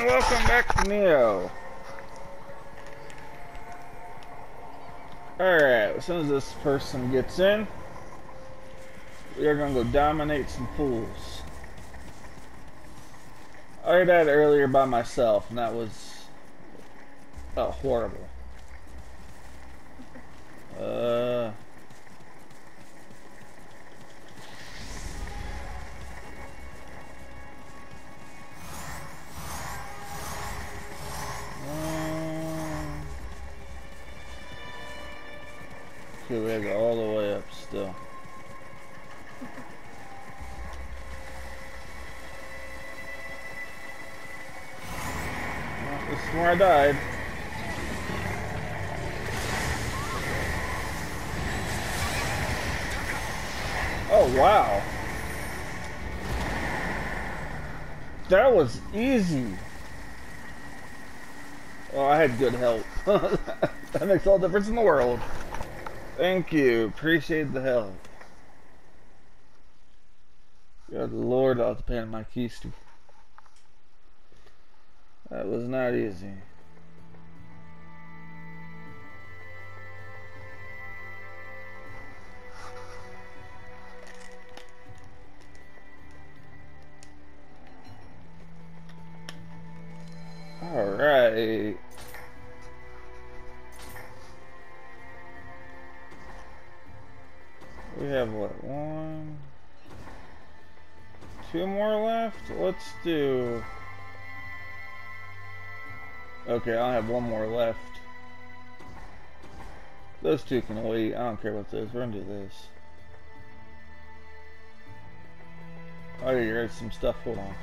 and welcome back to Neo. Alright, as soon as this person gets in, we are going to go dominate some fools. I did that earlier by myself, and that was horrible. Okay, we gotta go all the way up still. Well, this is where I died. Oh, wow. That was easy. Oh, I had good help. That makes all the difference in the world. Thank you. Appreciate the help. Good Lord, I'll have to pay on my keys too. That was not easy. Alright. We have what, 1, 2 more left? Let's do... Okay, I'll have 1 more left. Those 2 can wait. I don't care what this is. We're gonna do this. Oh, you read some stuff. Hold on.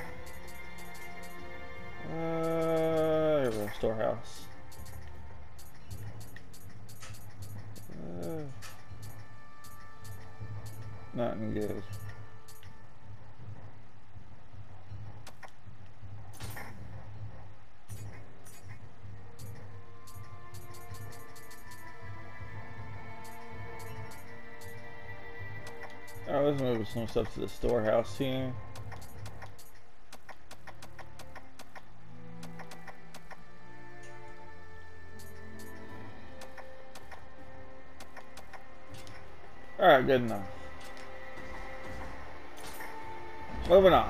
Here we go. Storehouse. Nothing good. Alright, let's move some stuff to the storehouse here. Alright, good enough. Moving on.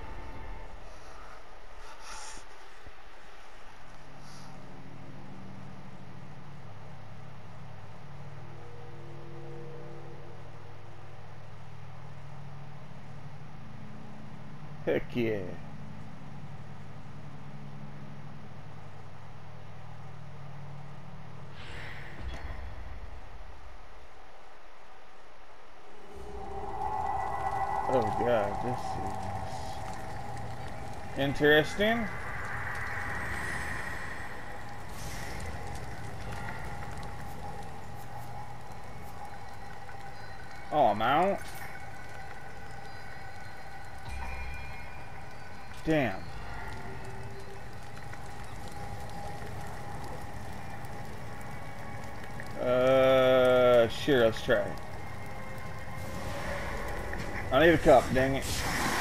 Heck yeah. Oh god, this is interesting. Oh, I'm out. Damn. Sure, let's try it. I need a cup, dang it.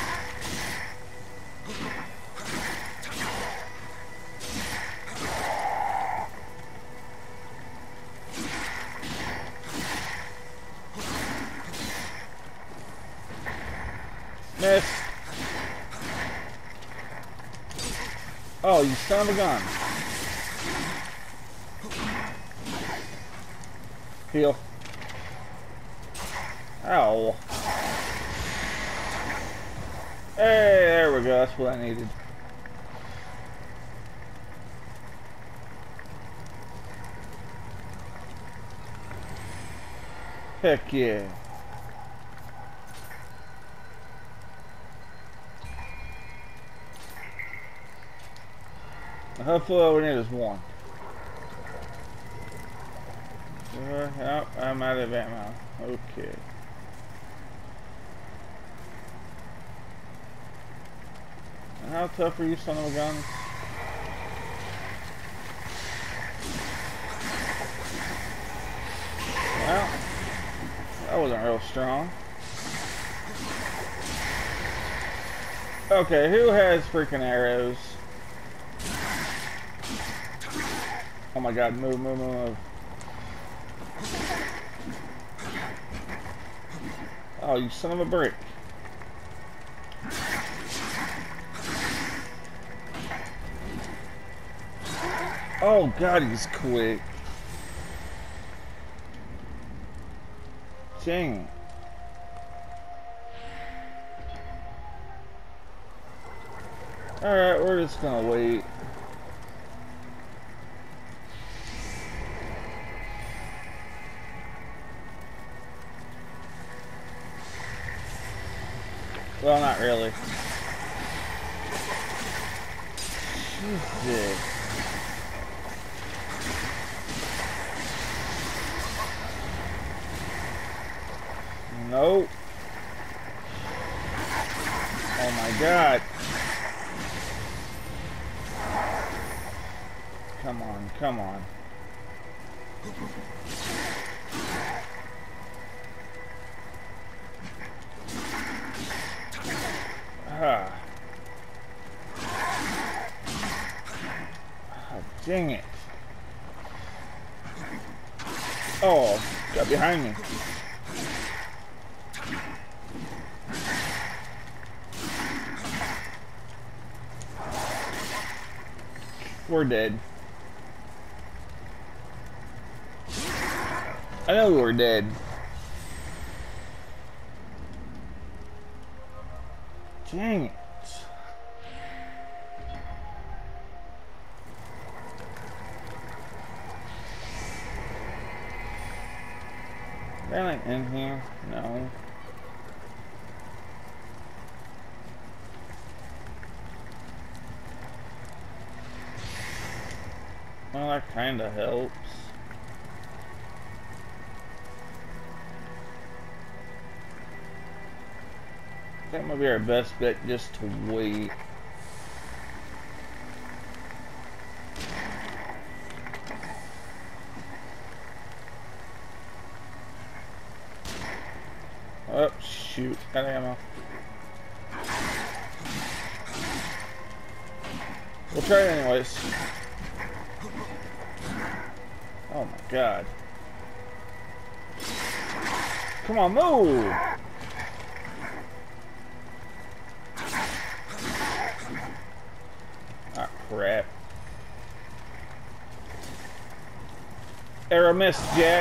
Miss. Oh, you son of a gun. Heal. Ow. Hey, there we go. That's what I needed. Heck yeah. Hopefully all we need is 1. Oh, I'm out of ammo. Okay. How tough are you, son of a gun? Well, that wasn't real strong. Okay, who has freaking arrows? Oh my god, move, move, move, move. Oh, you son of a brick. Oh god, he's quick. Dang. Alright, we're just gonna wait. Well, not really. Jesus. Nope. Oh my god. Come on, come on. Ah. Oh, dang it. Oh, got behind me. We're dead. I know we're dead. Dang it. Really in here? No. Well, that kinda helps. That might be our best bet, just to wait. Oh, shoot. Got ammo. We'll try it anyways. Oh my god. Come on, move! Ah, crap. Arrow missed, Jack.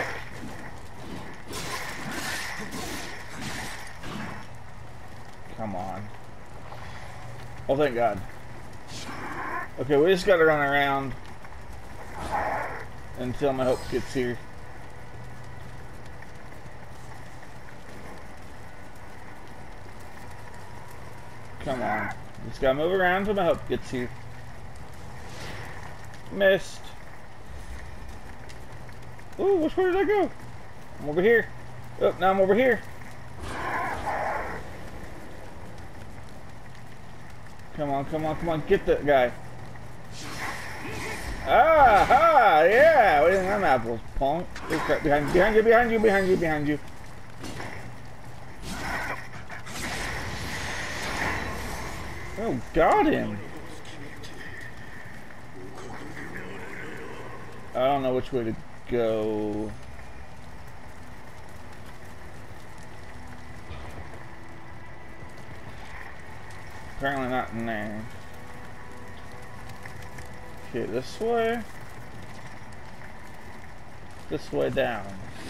Come on. Oh, thank God. Okay, we just gotta run around until my hope gets here. Come on. Just gotta move around until my hope gets here. Missed. Ooh, which way did I go? I'm over here. Oh, now I'm over here. Come on, come on, come on. Get that guy. Ah, yeah. We didn't have apples, punk. Oh, crap. Behind you, behind you, behind you, behind you. Oh, got him. I don't know which way to go. Apparently not in there. Okay, this way. This way down.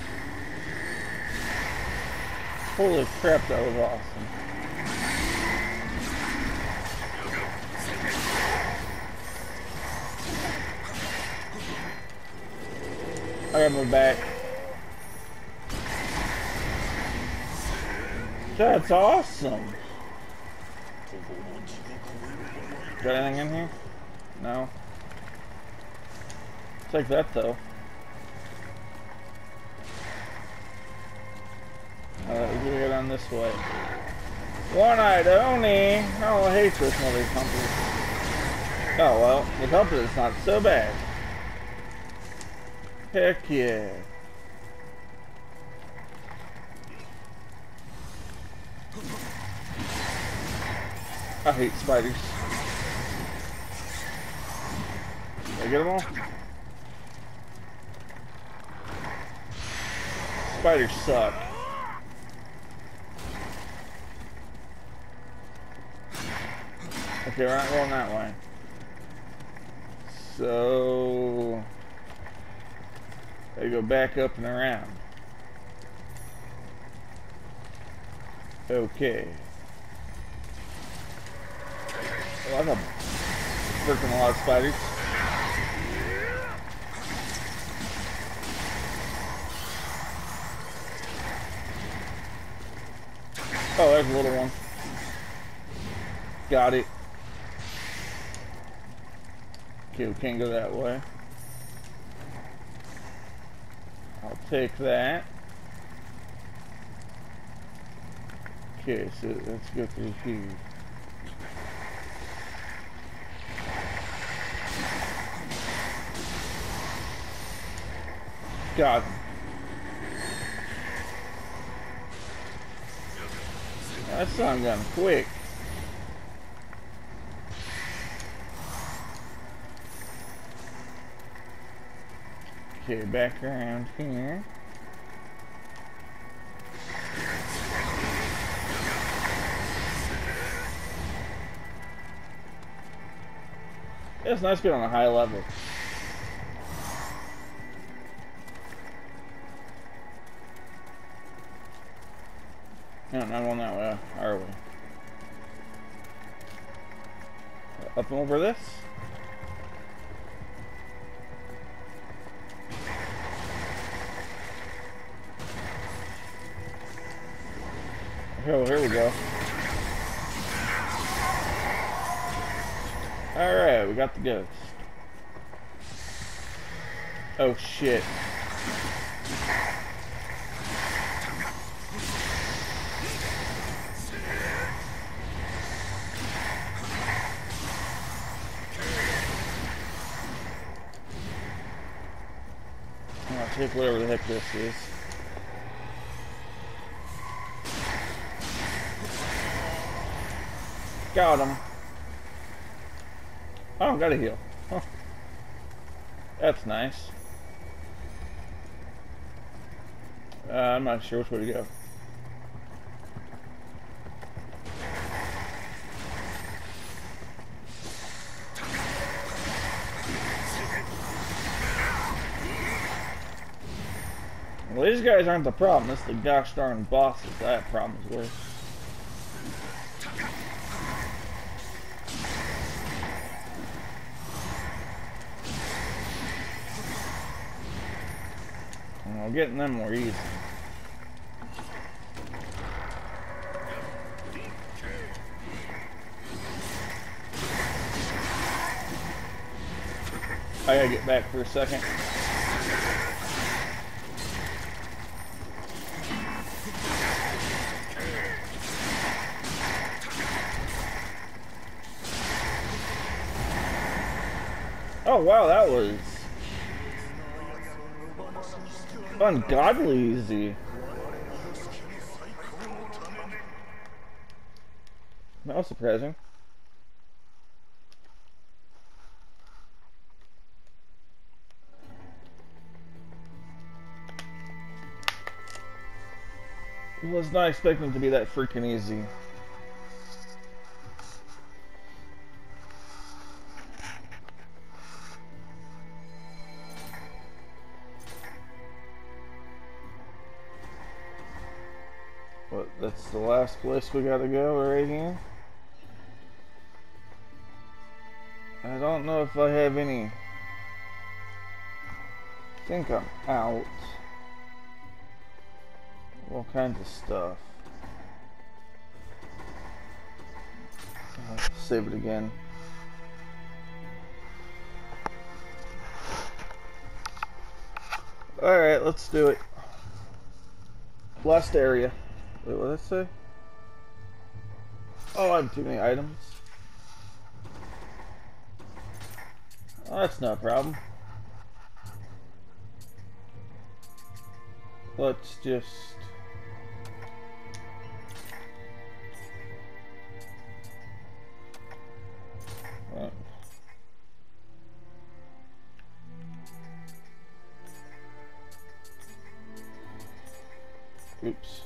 Holy crap, that was awesome. I gotta move back. That's awesome. Got anything in here? No. Take that though. We gotta go down this way. One-eyed Oni! Oh, I hate this mother company. Oh well, the company's not so bad. Heck yeah. I hate spiders. I get them all? Spiders suck. Okay, we're not going that way. So I go back up and around. Okay. Well, that's a freaking lot of spiders. Oh, there's a little one. Got it. Okay, we can't go that way. I'll take that. Okay, so let's go through here. Got him. That son got him quick. Okay, back around here. It's nice being on a high level. No, not going that way, are we? Up and over this? Oh, here we go. Alright, we got the ghost. Oh shit. I'll take whatever the heck this is. Got him. Oh, got a heal. Huh. That's nice. I'm not sure which way to go. Well, these guys aren't the problem. It's the gosh darn bosses. That problem is worse. Well, getting them more easy. I gotta get back for a second. Oh wow, that was ungodly easy. That was surprising. I was not expecting it to be that freaking easy. But that's the last place we gotta go right here. I don't know if I have any. I think I'm out. All kinds of stuff. Save it again. Alright, let's do it. Last area. Wait, what did I say? Oh, I have too many items. Oh, that's not a problem. Let's just... Oops.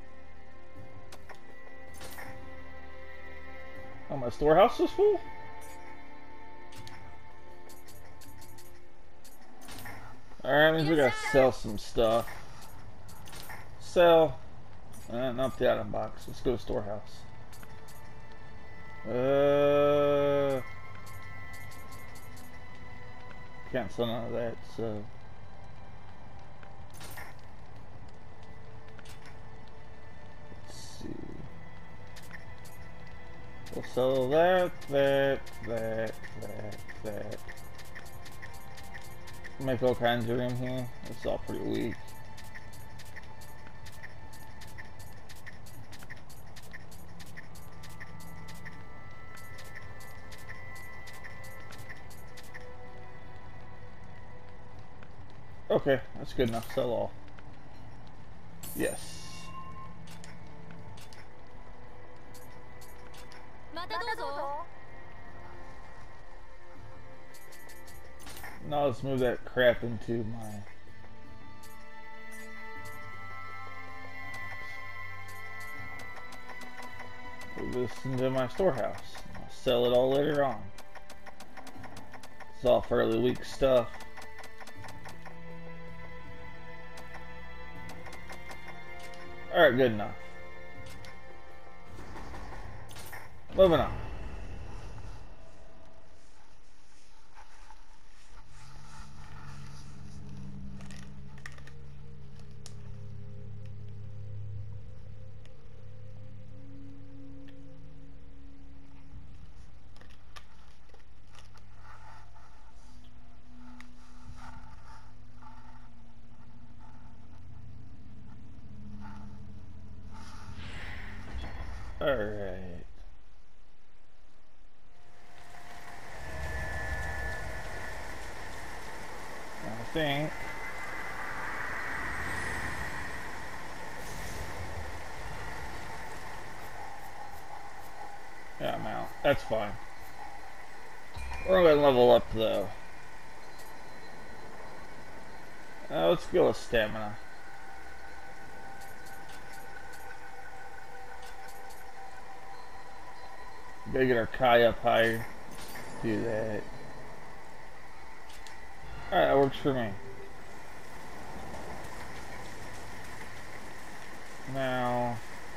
Oh, my storehouse is full? Alright, means we gotta sell some stuff. Sell. And up the item box. Let's go to storehouse. Can't sell none of that, so. Let's see. We'll sell that. Make all kinds of room here. It's all pretty weak. Okay, that's good enough. Sell all. Yes. Now let's move that crap into my... Move this into my storehouse. I'll sell it all later on. It's all fairly weak stuff. Alright, good enough. Moving on. Alright. I think yeah, I'm out. That's fine. We're gonna level up though. Let's go with stamina. Gotta get our Kai up higher. Do that. Alright, that works for me. Now...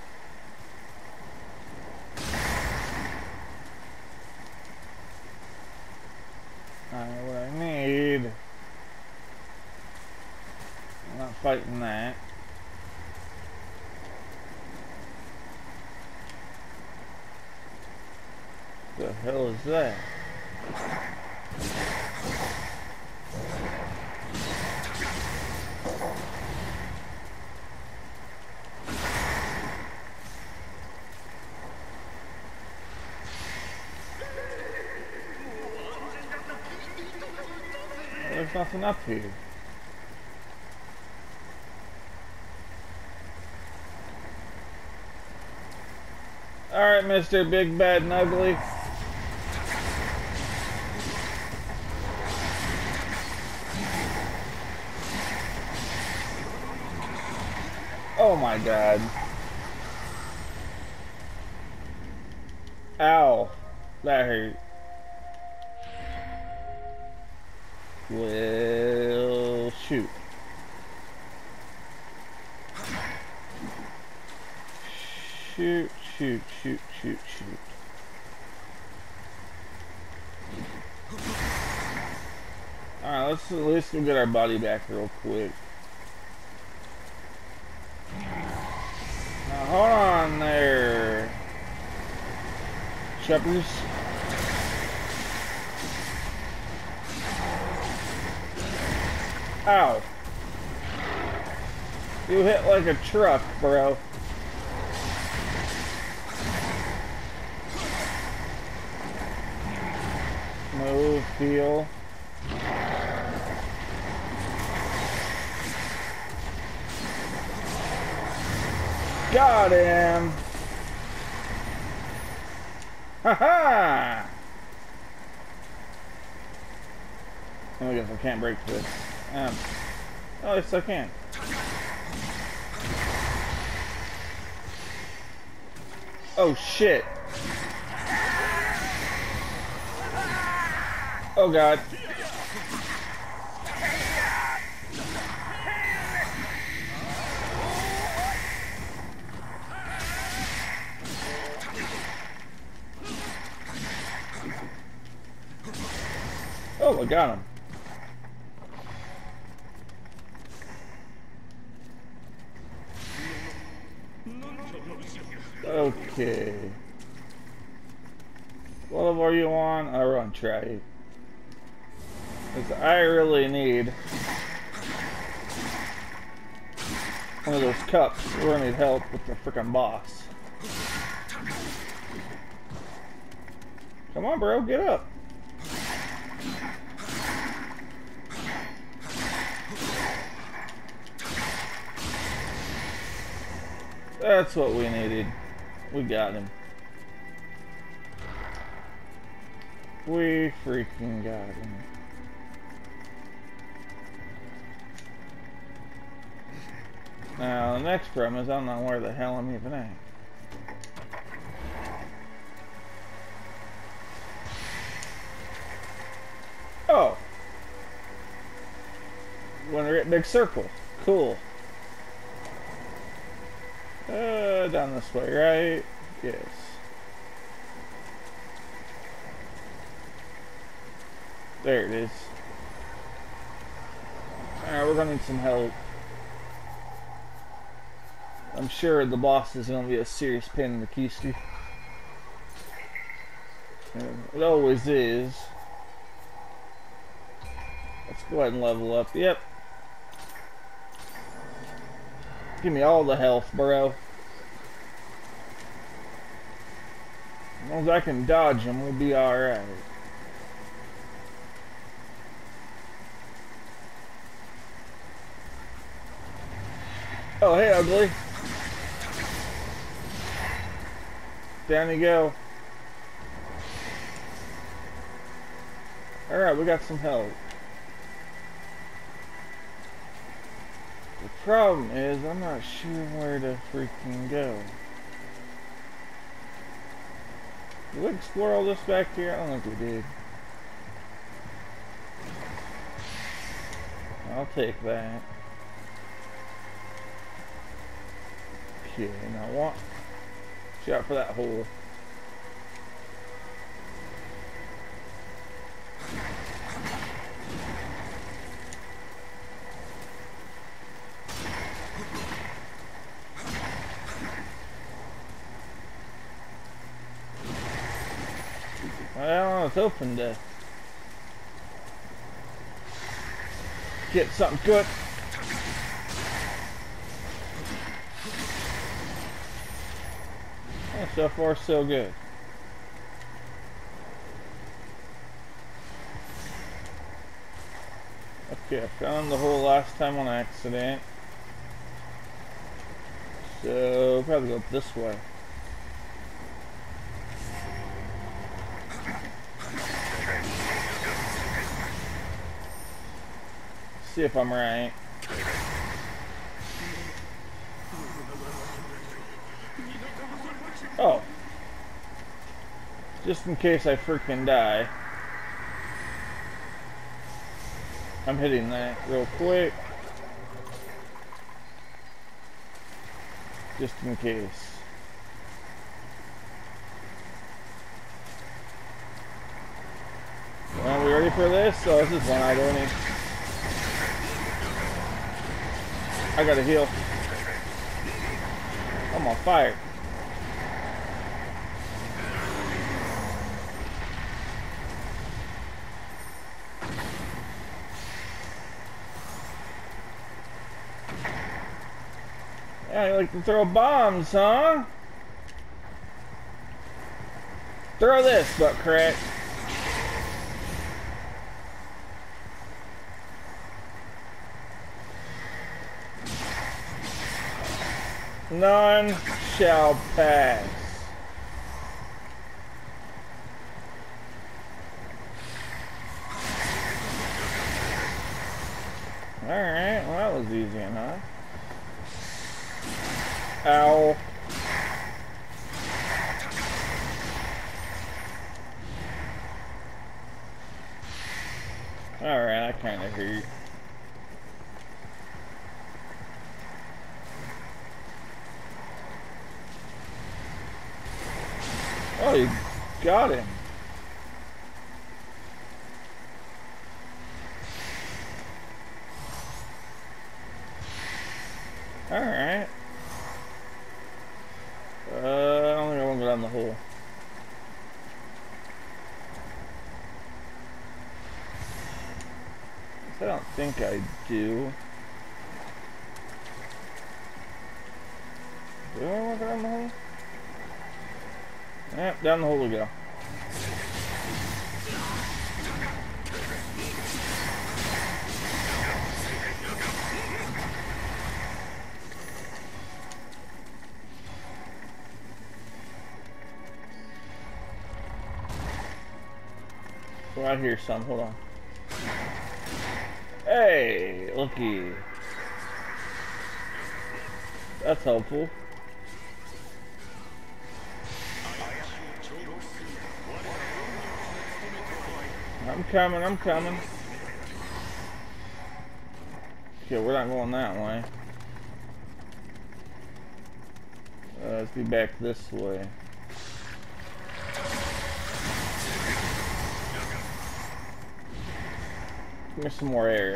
I know what I need. I'm not fighting that. The hell is that? There's nothing up here. Alright, Mr. Big Bad and Ugly. Oh my god. Ow. That hurt. Well, shoot. Shoot. Alright, let's at least go get our body back real quick. Now, hold on there, Sheppers. Ow. You hit like a truck, bro. Move, heal. Got him! Haha! I guess I can't break this. At least I can. Oh shit. Oh god. Oh, I got him. Okay. What level are you on? I'll run try. Because I really need one of those cups. We're gonna need help with the frickin' boss. Come on, bro, get up. That's what we needed. We got him. We freaking got him. Now, the next problem is I don't know where the hell I'm even at. Oh! When we're at big circle. Cool. Down this way, right? Yes. There it is. Alright, we're gonna need some help. I'm sure the boss is gonna be a serious pain in the keister. It always is. Let's go ahead and level up. Yep. Give me all the health, bro. As long as I can dodge them, we'll be alright. Oh, hey, ugly. Down you go. Alright, we got some help. The problem is, I'm not sure where to freaking go. Did we explore all this back here? I don't think we did. I'll take that. Okay, now what? Watch out for that hole. Well, it's open to get something good. Well, so far, so good. Okay, I found the hole last time on accident. So, probably go this way. See if I'm right. Oh. Just in case I freaking die. I'm hitting that real quick. Just in case. Well, we ready for this? Oh, this is one eye only. I gotta heal. I'm on fire. Yeah, you like to throw bombs, huh? Throw this, butt crack. None shall pass. Alright, well that was easy enough. Ow. Alright, I kinda hurt. Oh, you got him. Alright. I don't think I want to go down the hole. I don't think I do. Do I want to go down the hole? Yep, down the hole we go. Oh, I hear some. Hold on. Hey, looky. That's helpful. I'm coming, I'm coming. Okay, we're not going that way. Let's be back this way. Give me some more arrows.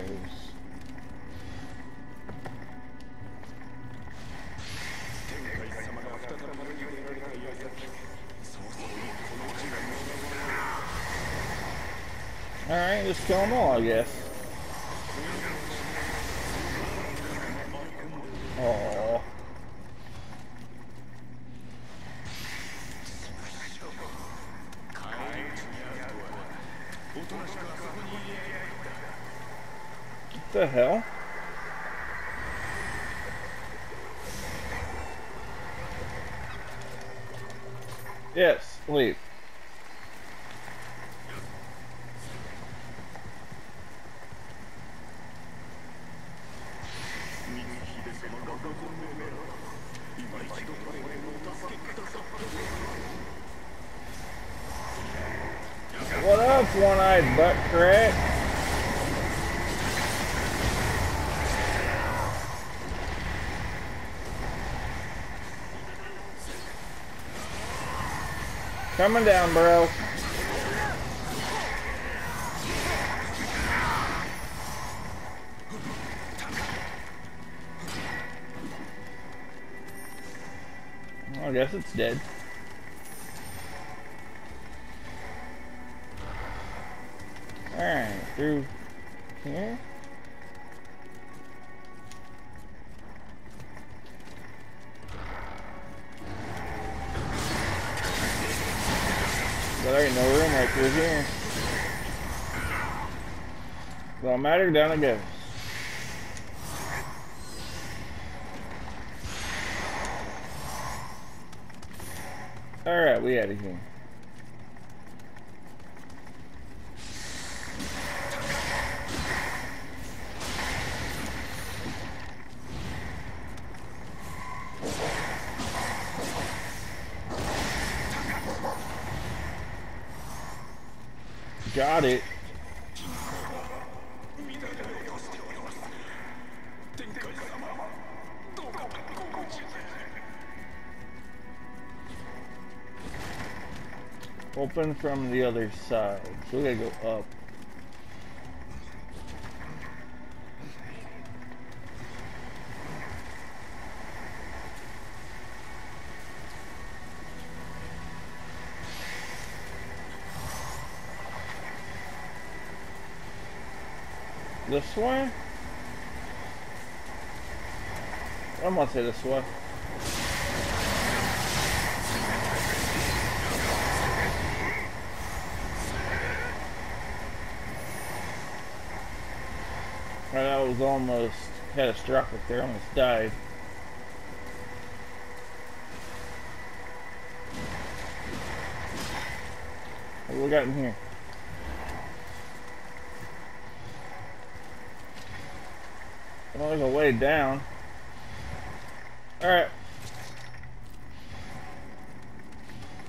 Alright, just kill them all, I guess. Oh. What the hell? Yes, sleep. What up, one-eyed butt crack? Coming down, bro. I guess it's dead. Alright, through here. But there ain't no room right through here. Don't matter, down it goes. Alright, we out of here. Got it. Open from the other side. So we gotta go up. This way? I'm gonna say this way. That was almost catastrophic there, almost died. What do we got in here? Oh, there's a way down. Alright.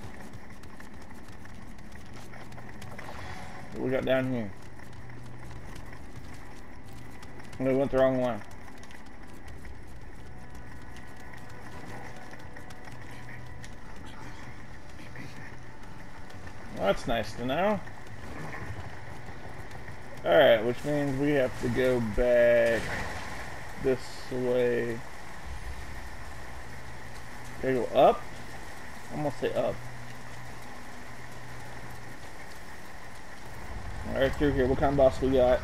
What we got down here? We went the wrong way. Well, that's nice to know. Alright, which means we have to go back this way. Gotta go up? I'm gonna say up. Alright, through here. What kind of boss we got?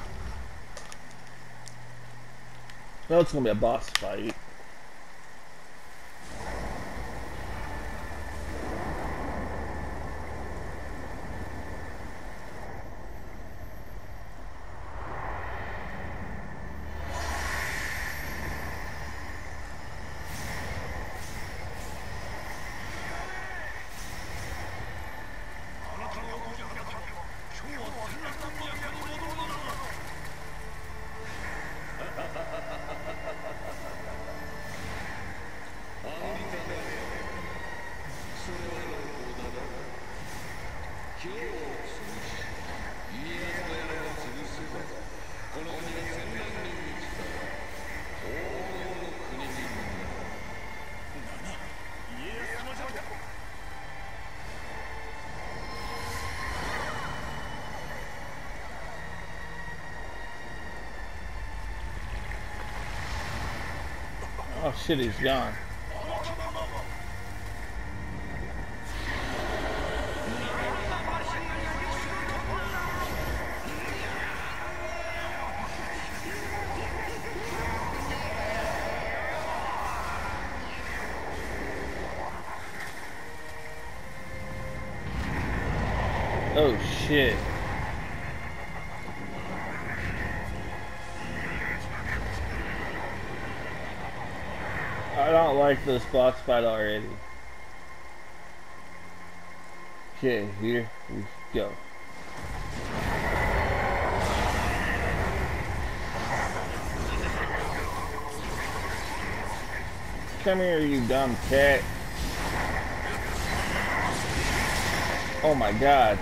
No, it's gonna be a boss fight. Oh shit, he's gone. Oh shit. I don't like this boss fight already. Okay, here we go. Come here, you dumb cat. Oh my god.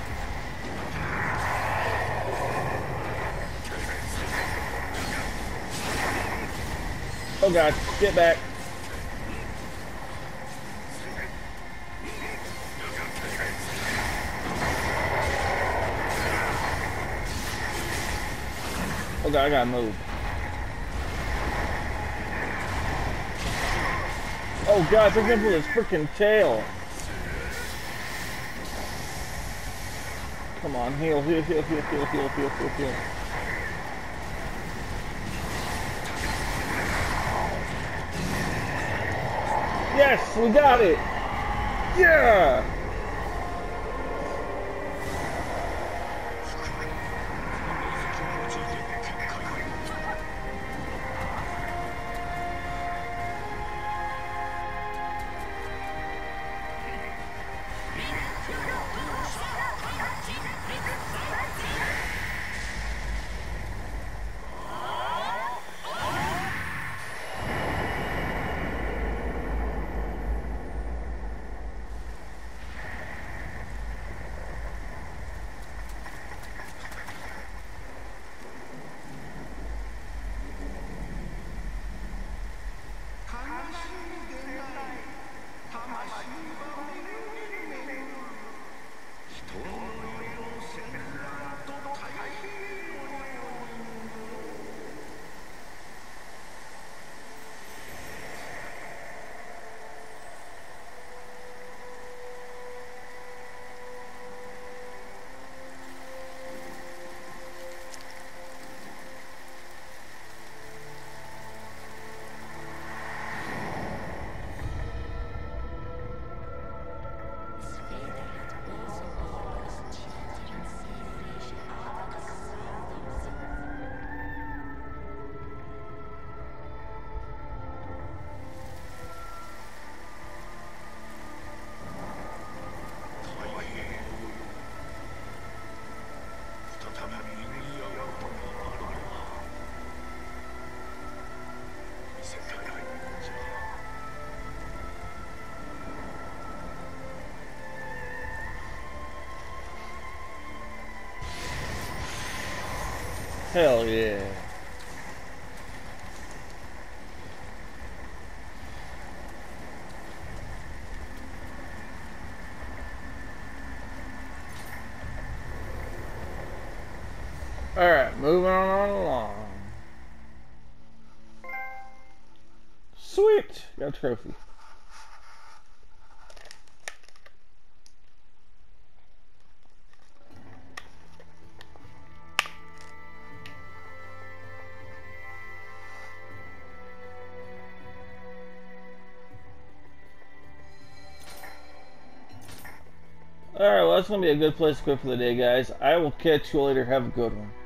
Oh god, get back. Oh god, I gotta move. Oh god, take him with his freaking tail. Come on, heal, heal, heal, heal, heal, heal, heal, heal, heal. Yes, we got it! Yeah! Hell yeah. Alright, moving on along. Sweet! Got a trophy. Alright, well that's going to be a good place to quit for the day, guys. I will catch you later. Have a good one.